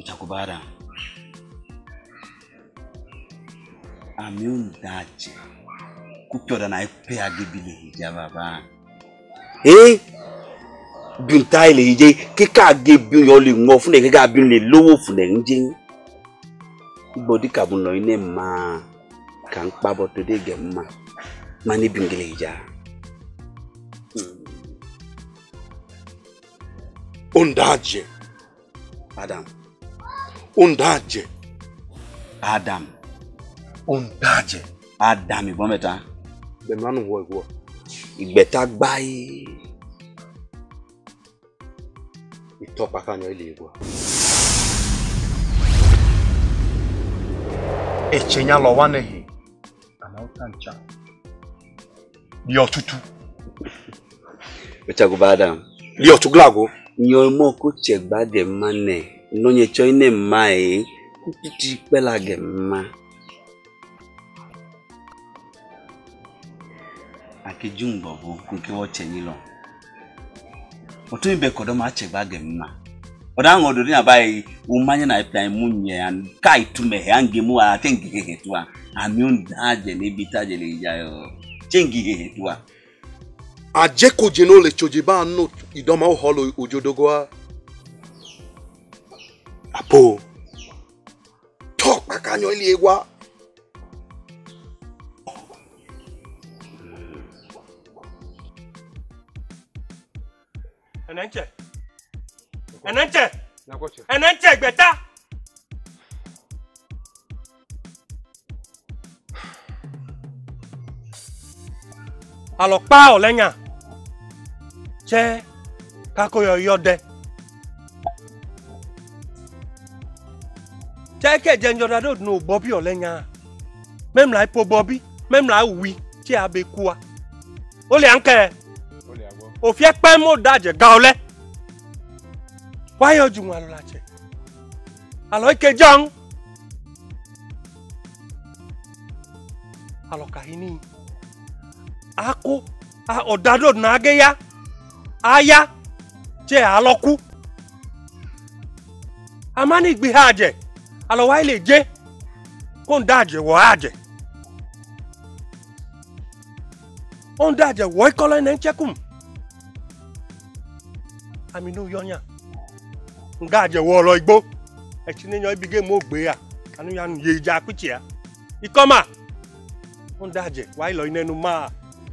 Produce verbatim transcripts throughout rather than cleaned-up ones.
Chakubara. Ami undaje. Kupyoda na ipe agebile hija baba. Eh? Binta ile hije kika agebi yo le ngo fun e kika bi le lowo fun e nje. Body kabuno ine ma kan pa boto de gemma. Mani bingile hija. Undaje. Adam. Undaje. Adam. Undaje. Adam ibometa. The man who was Igbeta gbaye. Itopa kanyo ile igwa. Echenya lo wanehi. Anautancha. Dio tutu. Chakubara. Dio tuglago. Nyo mo ko chegba de mane. Nonye choine mai. Kuti pela gemma. Akijumbo ho kunke wo chenyilo. Otu ibe kodo ma chegba gemma. Oda ngodo ni abai umanye na ipa munye an kai tume angemu a tengige hetwa. Amiun daje ne bitaje le jayo. Tengige hetwa. Ajeko jeno le chojiba no idoma o holo ojodogoa. Apo. Talk makanyo ile egwa. Enenche. Enenche. Enenche gbeta. Alopa olenya. Che kako yo yode. Che ke jenjoda do no Bobby olenya. Même la po Bobby, même la oui, ti abekua. Ole anke. Ole agbo. O fi pe mo daje ga ole. Why are you one lache? Alo ike jang. Alo kahini. Ako a odado na age ya. Aya che aloku. Amani gbe haje. Alo wa ile je. Kon daje wo haje. On daje wo ikola na nchekum. Aminu yonya. Ngaje wo lo igbo. E ti niyan ibi game mo gbe ya. Anu ya ye ija pichi ya. Ikoma. On daje wa ilo inenu ma.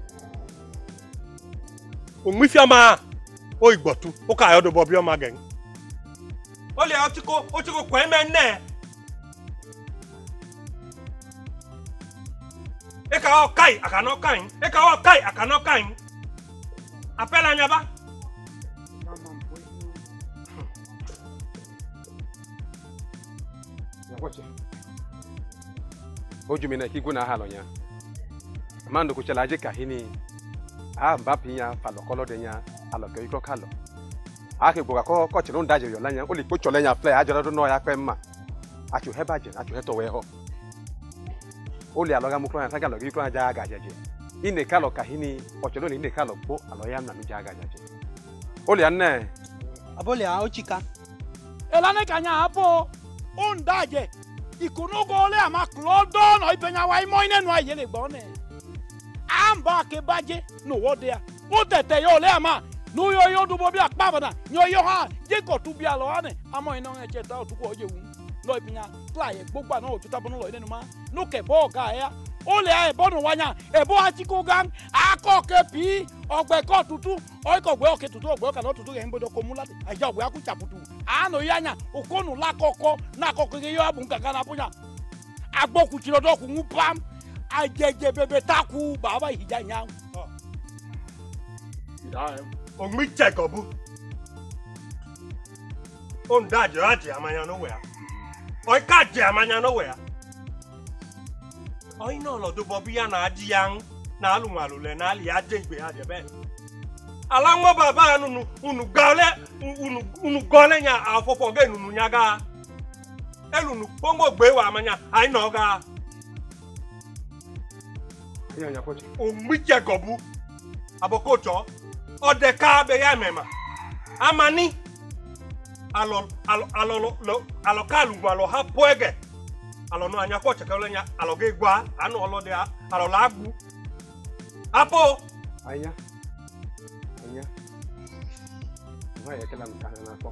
O mifia ma. O igbotu. O ka yodo Bobby o ma gen. O le otiko, otiko kwen me ne. Eka o kai akano kai. Eka o kai akano kai. Apela nyaba. Oju mina kigu na halo nya. Mando kuchala je kahini. Ah mbapi nya falo kolo de nya alo ke iko kalo. Ake gboga ko ko chiro ndaje yo lanya o le pocho lenya play ajoro do no ya pe ma. Achu heba je, achu heto we ho. O le aloga mu kro nya saga lo iko nya ja ga jeje. Ine kalo kahini o chiro ni ine kalo po alo ya na nu ja ga jeje. O le anne. Abole a ochika. Elane kanya apo o ndaje. Ikunugo ole ama klodo no ipenya wa imo ine no ayele gbone. Amba ke baje no wodea. O tete yo ole ama no yo yo du Bobby akpabana. Nyo yo ha je ko tu bia lo ane. Amo ina nge cheta o tu ko oje wu. Lo ipenya fly gbogbo na o tu tabono lo ine no ma. No ke bo ga ya. Ole a ebo no wanya. Ebo achiko gang akoke pi ogbe ko tutu. Oi ko gbe oke tutu ogbe ka no tutu ge mbodo ko mulati. Aja ogbe akuchaputu. Ano yanya okonu la koko na koko ge yo abu nkankan na punya agboku chirodo ku ngupam ajeje bebe taku baba hija nya Ya o mi check obu. On daje aje amanya no we. Oi ka je amanya no we. Oi no lo do Bobby ya na aji yan na alunwalu le na ali aje igbe aje be. Alango baba anu unu gale unu unu gole nya afofo ge unu nyaga elunu pombo gbe wa amanya ai no ga Ya nya kochi. o mije gobu abokocho ode ka be ya mema amani alo alo alo lo alo kalu alo ha poege alo no anya ko chekale nya alo ge gba anu olo de alo lagu apo anya anya nwa ya kala nka na ko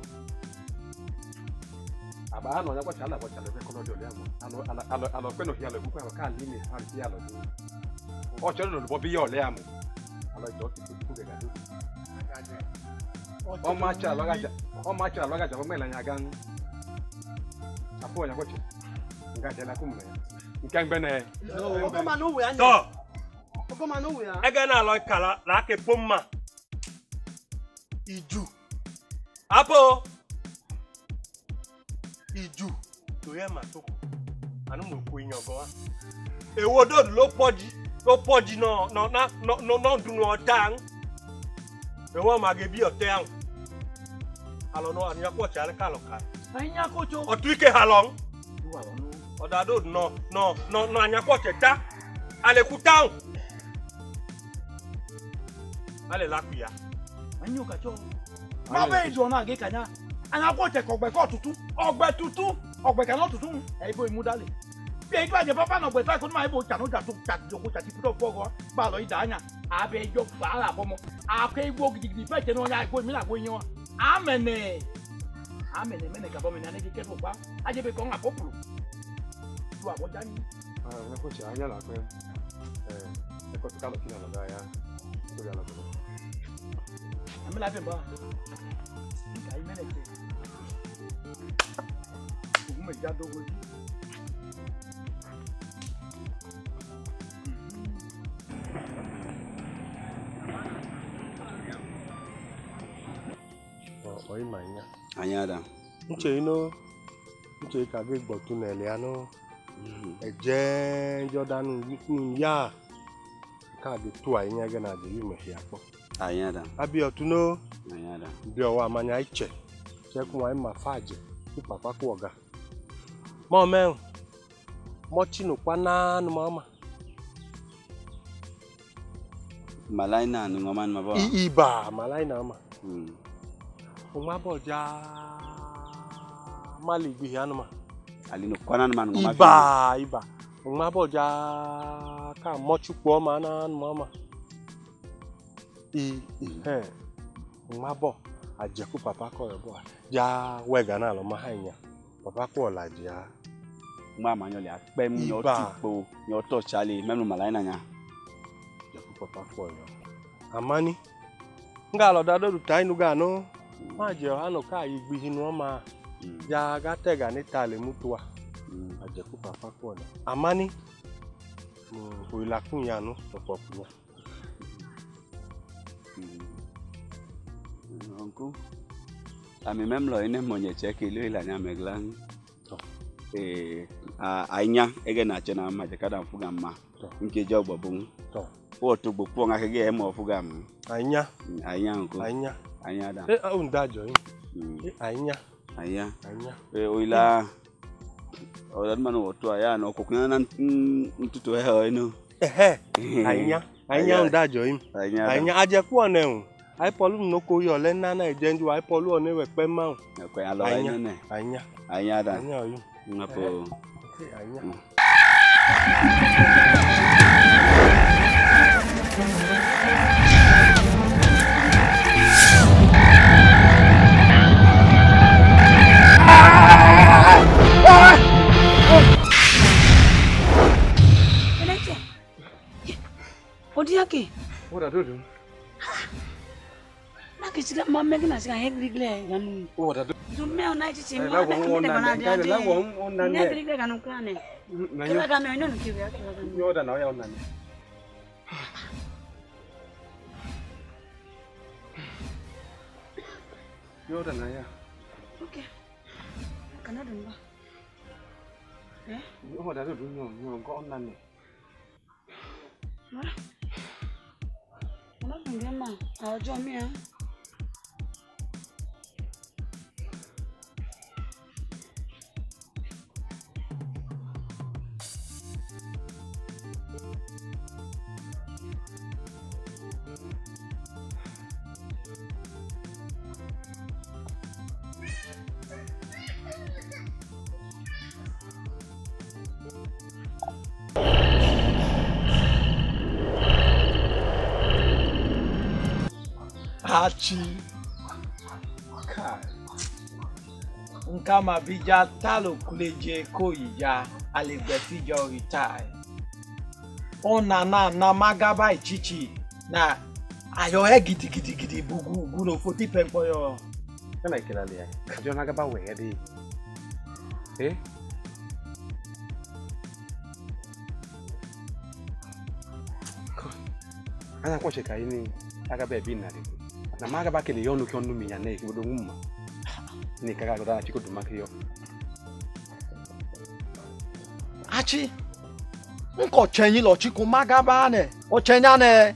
aba no nya ko chala ko chala ko no de ole amo alo alo alo pe no hi alo ku ko ka li ni ha ti alo do o chelo no bo bi yo le amo alo jo ti ku ge ga do o ma cha lo ga o ma cha lo ga ja mo la nya gan apo nya ko che nga jela ku me nka ngbe na o ko ma no we anya to o ko ma no we a ega na alo kala la ke pomma iju apo iju to ye ma to anu mo ku yan go wa ewo do lo poji lo poji no no na no no no du no tan ewo ma ge bi o te an alo no anya ko cha le kalo ka anya ko cho o tu ke halong wa wa no o da do no no no no anya ko che ta ale ku tan ale la ku ya anya ka cho ma be do na ge kanya anya ko che ko gbe ko tutu ogbe tutu ogbe kan no tutu e bo imu dale bi e gba je papa no gbe ta ko ma e bo cha no ja to ja joko cha ti pito fogo ba lo ida anya a be jo ba la bomo a ke igbo gidigidi be je no nya igbo mi la gbo yin wa amene amene mene ka bomo na ne ke do pa a je be ko nga populu tu abo ja ni ah na ko cha anya la ko eh e ko ka lo kina la ya ko ya la ko ami la fe ba ai mene ke u me ja do go oi manya anya da nche ino nche ka ge gbotu na ele ano eje Jordan ni ya ka de tu anya ge na de yume ya po anya da abi otuno anya da bi owa amanya iche che ku wa ma faje ku papa ku oga mo me mo chinu kwana nu mama malaina ni ngoma ni mabo iba malaina ma mm Uma boja mali bi anuma ali no kwana man ngoma iba iba uma boja ka mochupo ma na mama i eh uma bo ajeku papa ko bo ja wega na lo ma hanya papa ko la dia mama nyo le apem nyo tipo nyo to chali menu malaina nya ajeku papa ko yo amani ngalo dado rutai nu ga no ma je hano ka igbi hinu ma ya ga tega ni tale mutua ajeku papa ko na amani mm o ila kun ya no popo kun ya onku ami memlo ine monye cheke ile ila nya meglan to eh anya ege na chena ma je kada mfuga ma nke je ogbobun to o to gbopo nga kege e mo fuga mu anya anya onku anya anya da eh o ndajo yin anya anya anya eh o ila o dan manu to aya no ko kuna ntutu he ho ino eh anya anya ndajo yin anya anya ajeku ona ehun ai polu no ko yo le na na ejenju ai polu ona we pe ma ko ya lo anya ne anya anya da anya yin ngapo anya Odi yake? Ora dodo. Na kisira mama kina sika hegrigle ganu. Ora dodo. Dume ona chichi La wo ona ne, la wo ona ne. Hegrigle ganu kane. Na Kila yo. ganu ino nikiwe yake ganu. Yo da na ya ona ne. Yo da na ya. Okay. Kana dunba. Eh? Yo da dodo yo yo ko ona ne. Mara. Ona ngema. Ajo mi ah. Achi. Nkama bija talo kuleje koija alegbefijo retire. Ona na na magaba ichichi na ayo e gidi gidi gidi bugu guno foti pempo yo. Kana ikilali ya. Kajo nagaba we edi. Eh? Ana kwa cheka ini agaba ebi na de. Na magaba kele yonu kyonu mi ya na ikibodo ngumma. Ni kaga goda chiko dumakio. Achi. Nko chenyi lo chiko magaba ne. O chenya ne.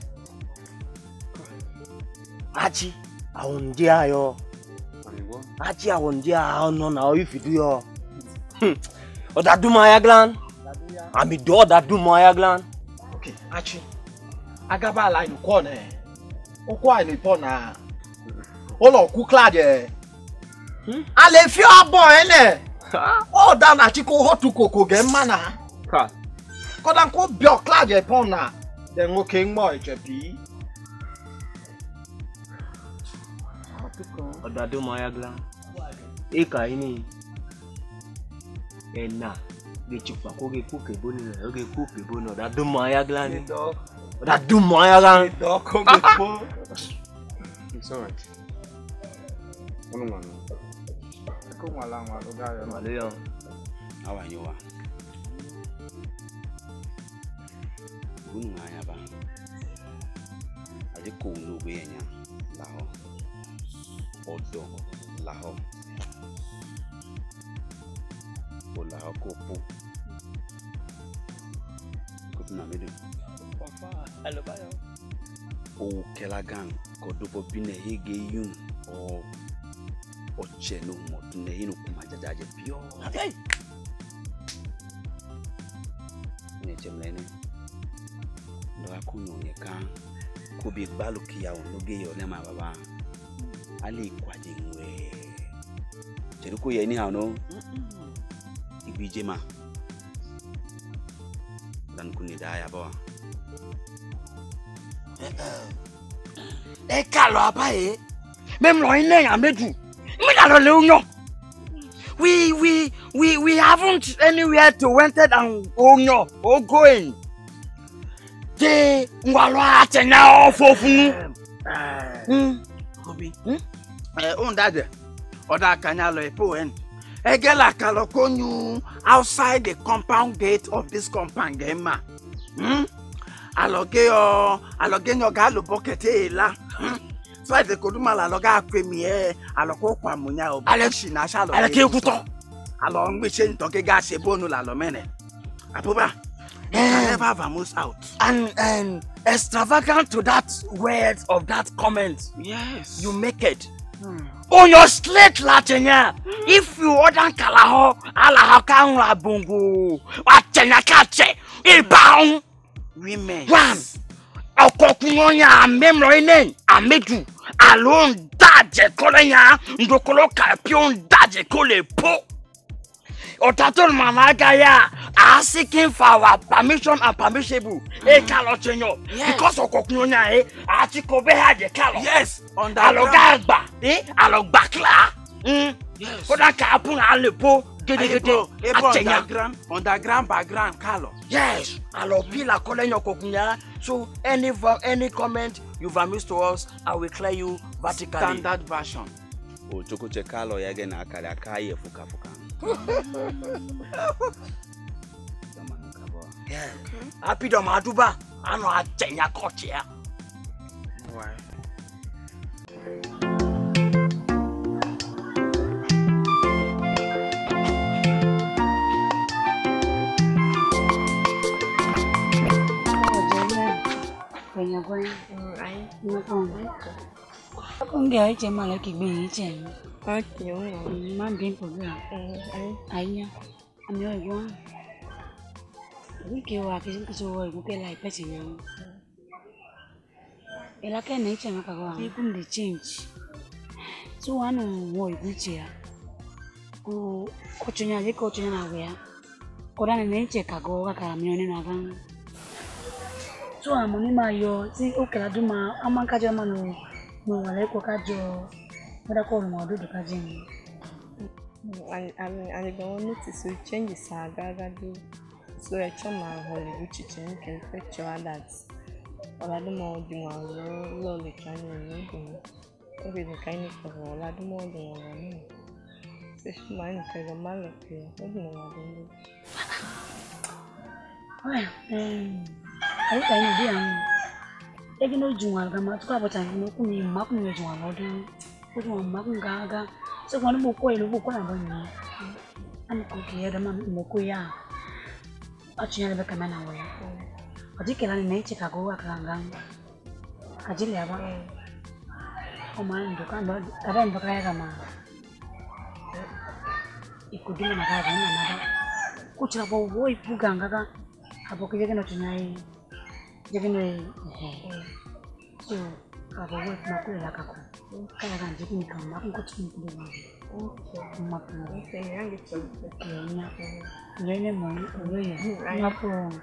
Achi, awundi ayo. Anigo. Achi awundi ayo no na o ifidu yo. Oda duma ya glan. Ami do oda duma ya glan. Okay, Achi. Agaba la inu ko ne. O kwa ni po na. O lo ku klade. Hmm? Ale fi abo ene. O da na chiko hotu koko ge mana. Ka. Ko dan ko bio klade po na. Den o ke mo ejebi. Oda duma ya glan. Eka ini. Ena. Ge chukwa ko ge kuke boni na, ge kuke boni oda duma ya glan. Oda duma ya glan. Do ko ge po. It's all right. Ono mano. Ko mala ma do ga yo. Male yo. Awa nyowa. Bunu ngaya ba. Aje ko no be nya. Laho. Odo laho. Ola ko po. Ko na medu. Papa, alo ba yo. O kelagan ko do bo bine hege yun o o cheno mo tune hinu kuma jajaje pio. Hey. Ne chemlene. Ndo akunyo ne kan ko bi gbalu kiya o no ge yo le ma baba. Ali kwaje nwe. Cheru ko ye ni ha no. Ibije ma. Dan kuni da ya ba. E kalo abaye. Mem lo ine ya medu. Me na lo le unyo. We we we we haven't anywhere to wanted and unyo or going. Te ngwalo atenya ofofunu. Hmm. Obi. Hmm? Eh on dade. Oda kanya lo epo en. Egela kalo konyu outside the compound gate of this compound game. Hmm? Aloge yo, aloge nyo ga lo bucket e la. So I could mal aloga premier, aloko kwa munya o. Alex na sha lo. Aleke kuto. Alo ngbe se ntoke ga se bonu la lo mene. Apoba. You can never vamos out. And and extravagant to that word of that comment. Yes. You make it. Hmm. On your slate Latenya. Hmm. If you order kalaho, ala kan la bungu. Atenya kache. Ibaun. Women. One. Okokunya memro inen amedu alone daje kolenya ndokolo kapion daje kole po. Otaton managa ya are seeking for our permission and permissible. Mm. E kalo chenyo. Yes. Because okokunya eh atikobe haje kalo. Yes. On that alogagba eh alogbakla. Mm. Yes. Koda kapun alepo. Gede gede. Underground, underground background kalo. Yes. Alo pila kolenyo kokunya. So any any comment you vomit to us, I will clear you vertically. Standard version. O choko chekalo yage na akala kai fuka fuka. Yeah. Happy do maduba. Ano atenya kochia. Why? Nhà quen ấy nó còn con gái chị mà lại kịp bị chị có chịu rồi má biến của người ấy nha anh nhớ rồi quá cái kêu à cái cái rồi cũng cái lại phải chị nhớ cái là cái này chẳng có cái cũng để change số anh ngồi cũng chị à cô cô chuyện nhà gì cô chuyện nào vậy cô đang nên chị cả cô cả cả mình nên là vâng. So amoni ma yo si okela duma amankaje manu mo wà lẹ́kọ̀ọ́ kájọ mọ́dákọ̀ ọ̀rùn ọdún tó kájọ mi. And I want notice we change the saga do so I chop my holy which change can picture that. All I do more do one low the kind of maybe the kind of all I do more than one. Fish mine for the man of you. I don't know what I do. Well, um, I can't do it. Egi no jual gama tu kau macam ni aku ni mak ni jual orang, aku jual mak ni gaga. So kalau mau kau elu kau nak bani, anu kau kaya dah mana mau kau ya, acunya lebih ke mana awak. Aji kelan ni cek aku aku langgang, aji lihat apa? Oman tu kan, ada yang berkaya gama. Ikut dia nak apa mana ada. Kau cakap bawa ibu gangga kan, apa kerja kan acunya. Jadi ni, so kalau buat makul lah aku, kalau kan jadi ni kan makul kau cuma boleh makul, makul. Yang gitu. Kayaknya, ni ni mau, boleh ya, makul.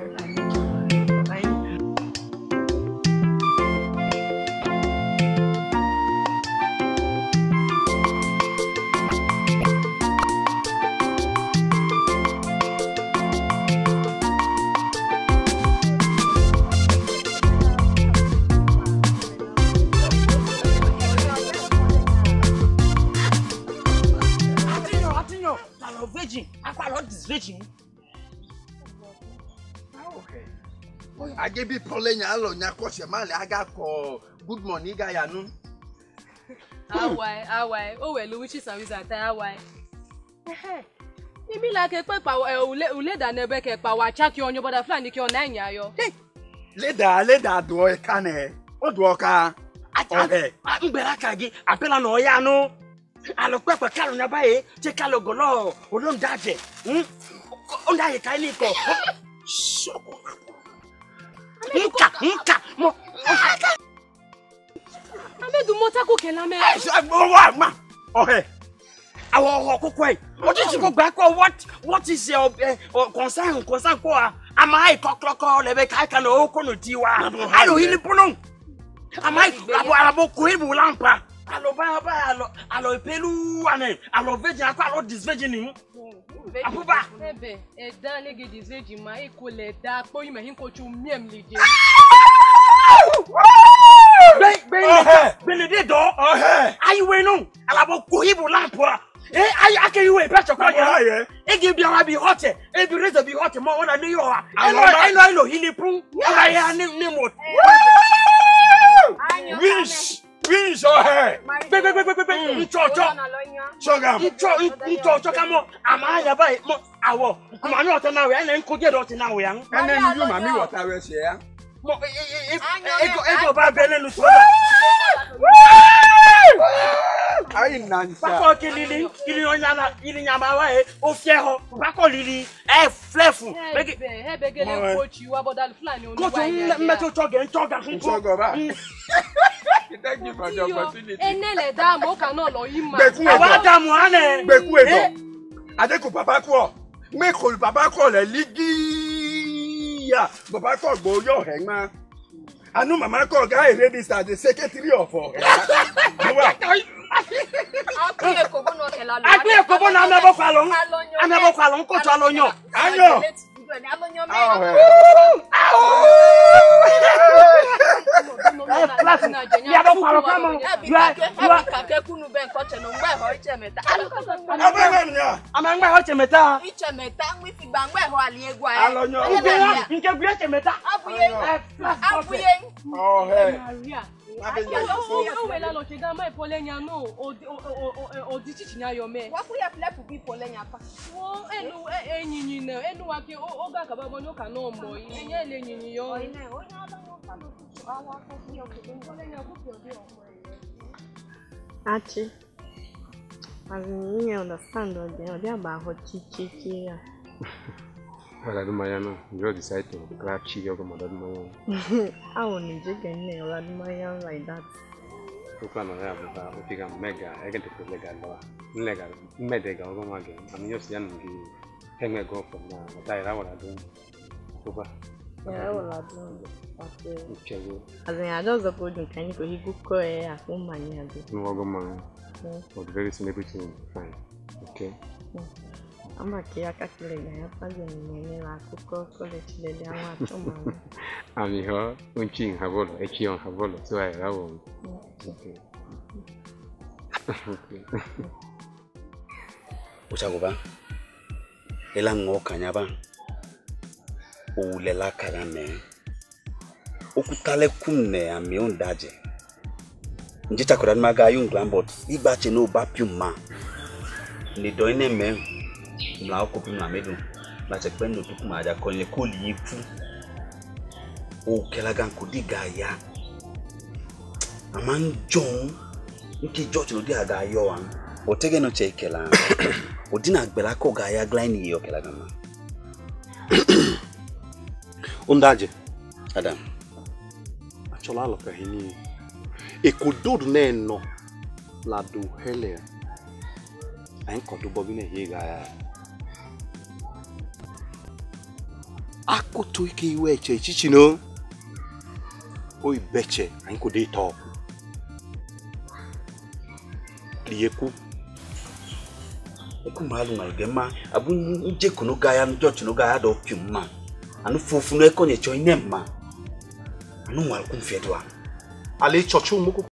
Agebi polenya alo nyako se male aga ko good morning ga ya nu. Awai awai o we lu wichi service ata awai. Eh. Ibi la ke pe pa ule ule da na be ke pa wa cha ki onyo butterfly ni ki on na nya yo. Leda leda do e ka ne. O do ka. Okay. Ngbera ka gi apela no ya nu. Alo pe pe kalo na bae je kalo golo o don daje. Hm? O nda ye kai ni ko. Nka, nka, mo. Amedu mota ko ke la me. Wa ma. Okay. Awo ho kokoi. O ti ti ko gba ko what what is your uh, concern concern ko am I kokloko le be kai kan o ko no tiwa. Alo hili puno. Am I abo abo ko ibu lampa. Alo ba ba alo alo pelu ane alo veji akwa alo disveji ni. Abuba. Ebe, e dan le ge disveji ma e ko le da po yi me hin ko chu miem le je. Ben ben ben de do. Ayi we no. Alabo ko ibu lampa. Eh ayi ake yi we pe choko ya. E ge bi ara bi hot. E bi rezo bi hot mo wona ni yo ha. E no e no e no hili pun. Ala ya ni ni mo. Wish. Wish oh hey. Be be be be be. Ncho cho. Chogam. Ncho ncho cho kamo. Ama ya ba mo awo. Kuma ni oto na we na nko je do ti na we yan. Ene ni you mami water we se ya. Mo ego ego ba be lenu so. Ai nansa. Ba ko ki lili, kili onya na, ili nyama wa e, o fie ho. Ba ko lili, e flefu. Bege he bege le coach wa bodal flani oni wa. Ko to me to choge, choga kun ko. Choga ba. Thank you for the opportunity. Enele da mo kan no lo yi ma. Awa da mu ane. Beku edo. Ade ko papa ko. Me ko papa ko le ligi. Ya, papa ko gbo yo he ma. Anu mama ko ga register the secretary of her. Akuye ko bono ke la lo. Akuye ko bono ame bo kwa lo. Ame bo kwa lo ko to alonyo. Anyo. Ya bo kwa lo kamo. Ya ya ka ke kunu be nko che no ngba ho iche meta. Abebe nya. Ama ngba ho che meta. Iche meta ngwi fi gba ngba ho ali egwa e. Alonyo. Nke gbe che meta. Abuye. Abuye. Oh hey. Maria. O we la lo che ga mai polenya no o o di chichi nya yo me. Wa ku ya flepu bi polenya pa. Wo enu enyinyi na enu wa ke o ga ka ba mo no ka no mo enye le enyinyi yo. O ina o ina da no pa do awa ko fi o ke polenya ku fi o bi o mo e. Achi. I mean, you understand what they are about hot chichi. Well, I don't know. You decide to grab chi or mother. I won't need to get near like that. You can have a figure mega, I get to legal law. Legal, medical, go again. I'm just young. Hang me go from now. But I want to do. Yeah, I will do that. Okay. As in, I just go to kind of go go here. I come money again. No, go man. But very soon everything will be fine. Okay. I'm a kid. I can't believe I have to do I could go college. They are not so much. I'm here. I'm ching havolo. I'm ching havolo. So I have. Okay. Okay. Uchagoba. Ela ngoka nyaba. Ulela karane. Okutale kumne ami ondaje. Njita koran maga yung glambot. Iba che no bapiuma. Ni doine me. Mla okopi mla medu. La che kwendo tukuma aja konye koli yifu. O kelagan kudiga ya. Amang jong. Nki George no di aga yo an. O tege no che kela. O dina agbela ko ga ya glini yo kelagan ma. Ondaje. Adam. Achola lo kahini. E kododo ne no. La do hele. Ain kodo bobi ne higa ya. Akoto ike iwe eche chichi no. O ibeche ain ko de top. Liyeku. Eku malu ma igema abu nje kuno ga ya George no ga ya do piuma. Anu fufu no ekonye cho inemma. Anu mal kun fedwa. Ale chochu muko